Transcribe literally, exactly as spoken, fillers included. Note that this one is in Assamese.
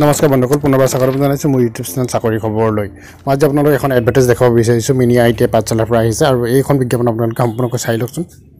নমস্কাৰ বন্ধুসকল, পুনৰবাৰ স্বাগতম জনাইছোঁ মোৰ ইউটিউব চেনেল চাকৰি খবৰলৈ। মই আজি আপোনালোকক এখন এডভাৰটাইজ দেখাব বিচাৰিছোঁ। মিনি আই টি আই পাঠশালাৰ পৰা আহিছে আৰু এইখন বিজ্ঞাপন আপোনালোকে সম্পূৰ্ণকৈ চাই লওকচোন।